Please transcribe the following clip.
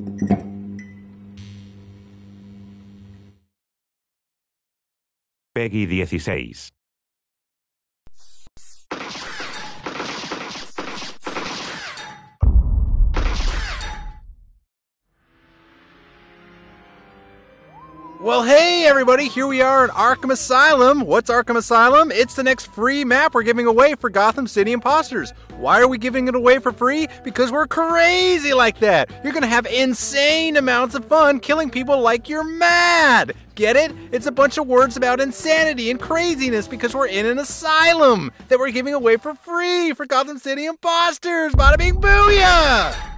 Peggy 16. Well, hey everybody, here we are at Arkham Asylum. What's Arkham Asylum? It's the next free map we're giving away for Gotham City Impostors. Why are we giving it away for free? Because we're crazy like that. You're gonna have insane amounts of fun killing people like you're mad. Get it? It's a bunch of words about insanity and craziness because we're in an asylum that we're giving away for free for Gotham City Impostors. Bada bing booyah!